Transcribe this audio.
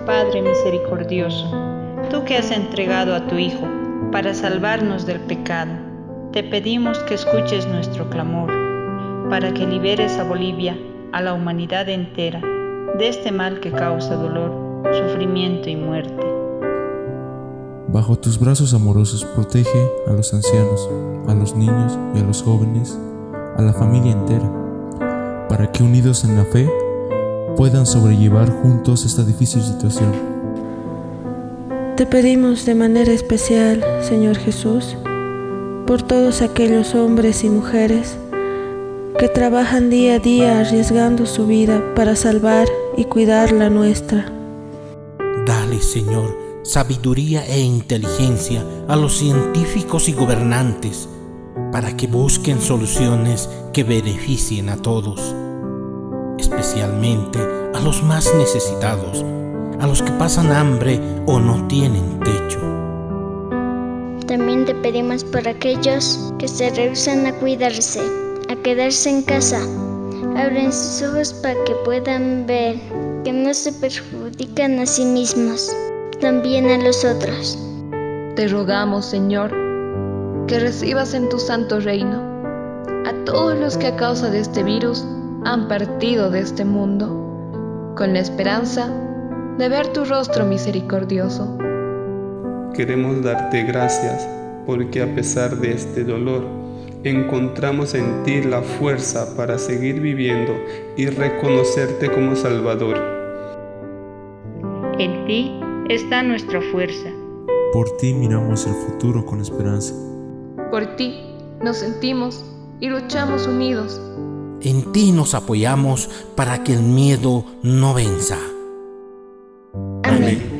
Padre misericordioso, tú que has entregado a tu Hijo para salvarnos del pecado, te pedimos que escuches nuestro clamor, para que liberes a Bolivia, a la humanidad entera, de este mal que causa dolor, sufrimiento y muerte. Bajo tus brazos amorosos protege a los ancianos, a los niños y a los jóvenes, a la familia entera, para que unidos en la fe puedan sobrellevar juntos esta difícil situación. Te pedimos de manera especial, Señor Jesús, por todos aquellos hombres y mujeres que trabajan día a día arriesgando su vida para salvar y cuidar la nuestra. Dale, Señor, sabiduría e inteligencia a los científicos y gobernantes para que busquen soluciones que beneficien a todos, especialmente a los más necesitados, a los que pasan hambre o no tienen techo. También te pedimos por aquellos que se rehúsan a cuidarse, a quedarse en casa. Abren sus ojos para que puedan ver que no se perjudican a sí mismos, también a los otros. Te rogamos, Señor, que recibas en tu santo reino a todos los que a causa de este virus han partido de este mundo, con la esperanza de ver tu rostro misericordioso. Queremos darte gracias porque a pesar de este dolor, encontramos en ti la fuerza para seguir viviendo y reconocerte como Salvador. En ti está nuestra fuerza. Por ti miramos el futuro con esperanza. Por ti nos sentimos y luchamos unidos. En ti nos apoyamos para que el miedo no venza. Amén.